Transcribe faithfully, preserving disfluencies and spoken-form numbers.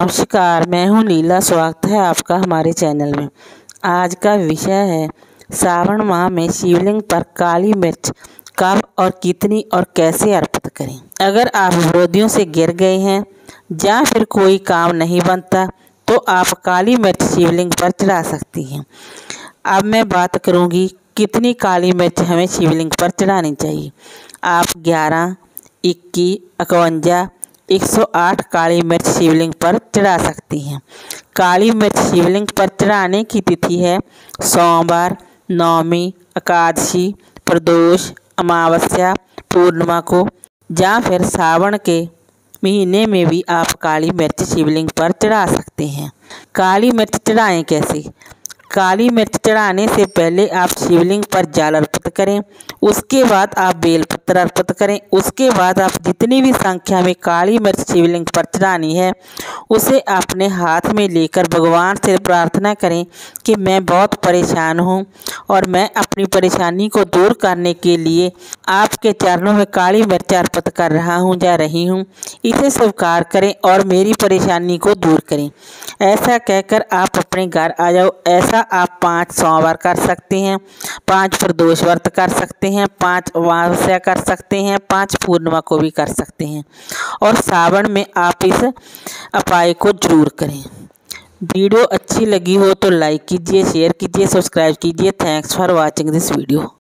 नमस्कार, मैं हूं लीला। स्वागत है आपका हमारे चैनल में। आज का विषय है सावन माह में शिवलिंग पर काली मिर्च कब और कितनी और कैसे अर्पित करें। अगर आप विरोधियों से गिर गए हैं या फिर कोई काम नहीं बनता तो आप काली मिर्च शिवलिंग पर चढ़ा सकती हैं। अब मैं बात करूंगी कितनी काली मिर्च हमें शिवलिंग पर चढ़ानी चाहिए। आप ग्यारह, इक्कीस, इक्यावन, एक सौ आठ काली मिर्च शिवलिंग पर चढ़ा सकती हैं। काली मिर्च शिवलिंग पर चढ़ाने की तिथि है सोमवार, नवमी, एकादशी, प्रदोष, अमावस्या, पूर्णिमा को, या फिर सावन के महीने में भी आप काली मिर्च शिवलिंग पर चढ़ा सकते हैं। काली मिर्च चढ़ाएं कैसे? काली मिर्च चढ़ाने से पहले आप शिवलिंग पर जल अर्पित करें, उसके बाद आप बेलपत्र अर्पित करें। उसके बाद आप जितनी भी संख्या में काली मिर्च शिवलिंग पर चढ़ानी है उसे अपने हाथ में लेकर भगवान से प्रार्थना करें कि मैं बहुत परेशान हूं और मैं अपनी परेशानी को दूर करने के लिए आपके चरणों में काली मिर्च अर्पित कर रहा हूं जा रही हूं। इसे स्वीकार करें और मेरी परेशानी को दूर करें। ऐसा कहकर आप अपने घर आ जाओ। ऐसा आप पांच सोमवार कर सकते हैं, पांच प्रदोष व्रत कर सकते हैं, पांच अमावस्या कर सकते हैं, पांच पूर्णिमा को भी कर सकते हैं और सावन में आप इस उपाय को जरूर करें। वीडियो अच्छी लगी हो तो लाइक कीजिए, शेयर कीजिए, सब्सक्राइब कीजिए। Thanks for watching this video.